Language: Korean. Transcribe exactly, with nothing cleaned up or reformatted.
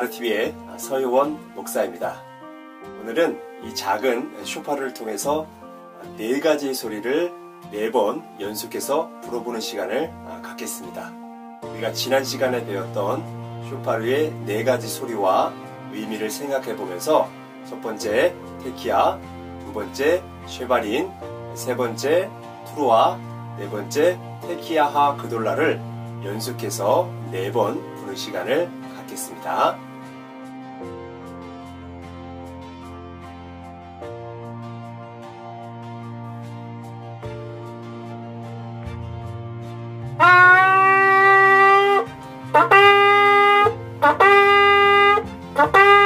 마르티비의 서효원 목사입니다. 오늘은 이 작은 쇼파를 통해서 네 가지의 소리를 네 번 연속해서 불어보는 시간을 갖겠습니다. 우리가 지난 시간에 배웠던 쇼파르의 네 가지 소리와 의미를 생각해 보면서 첫 번째 테키아, 두 번째 쉐바린, 세 번째 투루아, 네 번째 테키아하 그돌라를 연속해서 네 번 부는 시간을 갖겠습니다. Bye.